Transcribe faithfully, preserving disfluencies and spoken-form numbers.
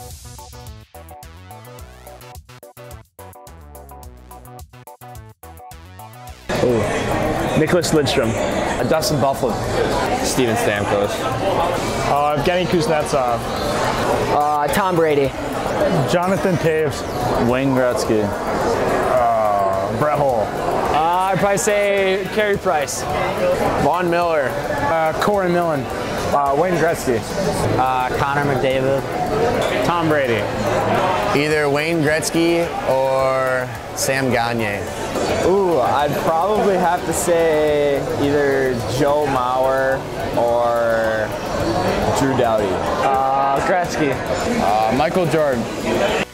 Ooh. Nicholas Lidstrom. Uh, Dustin Buffalo. Steven Stamkos. Uh, Evgeny Kuznetsov. Uh, Tom Brady. Jonathan Taves. Wayne Gretzky. Uh, Brett Hull. Uh, I'd probably say Carey Price. Von Miller. Uh, Corey Millen. Uh, Wayne Gretzky. Uh, Connor McDavid. Tom Brady. Either Wayne Gretzky or Sam Gagner. Ooh, I'd probably have to say either Joe Mauer or Drew Doughty. Uh, Gretzky. Uh, Michael Jordan.